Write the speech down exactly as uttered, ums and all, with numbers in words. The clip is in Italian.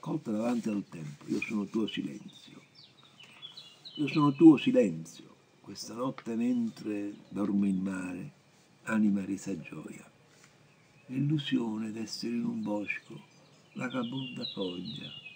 raccolta davanti al tempo. Io sono tuo silenzio. Io sono tuo silenzio. Questa notte mentre dormo in mare, anima risa gioia. L'illusione d'essere in un bosco, vagabonda foglia,